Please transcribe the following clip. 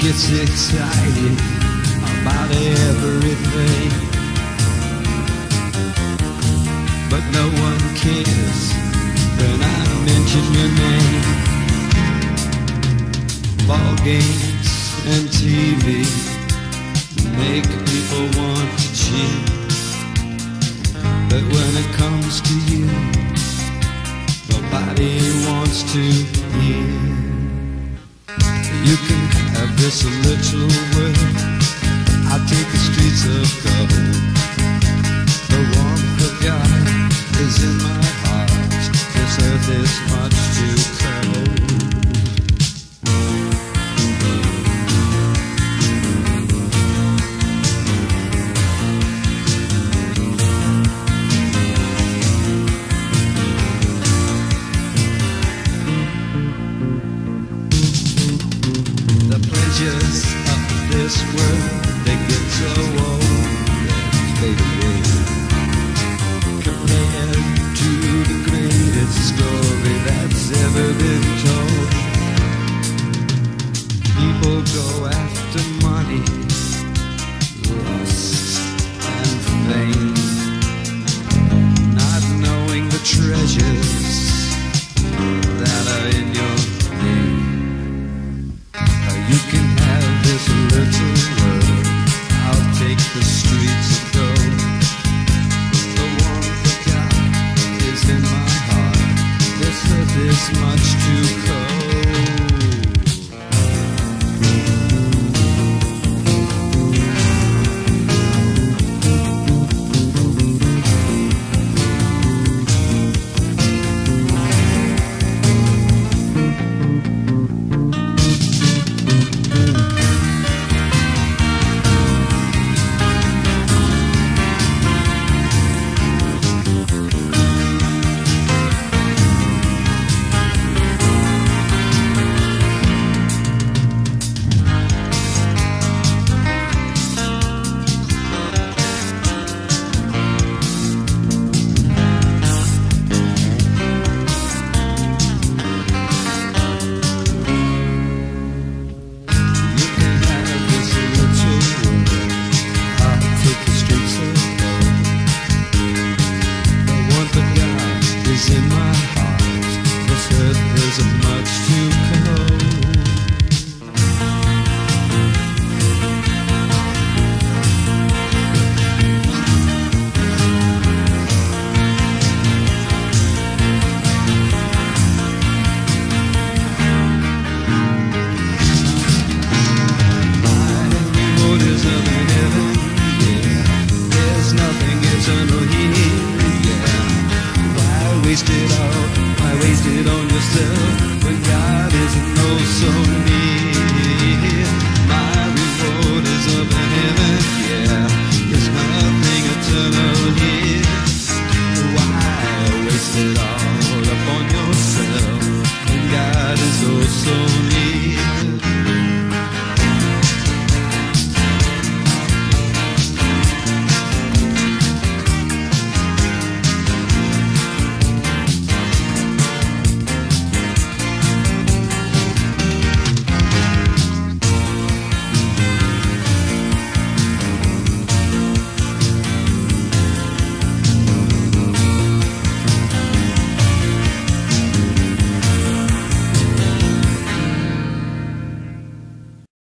gets excited about everything, but no one cares when I mention your name. Ball games and TV make people want to cheat, but when it comes to you, nobody wants to hear. You can have this little world, I'll take the streets of gold. The warmth of God is in my heart, this earth is much too cold. Of this world, they get so old and fade away, compared to the greatest story that's ever been told. People go after money, lust and fame, not knowing the treasures that are in your name. You can have this little world, I'll take the streets of gold. The warmth of God is in my heart, this earth is much too cold. In my heart, this earth is much too cold. My reward is up in heaven, yeah. There's nothing eternal here, yeah. Why waste it on yourself when God isn't oh so near?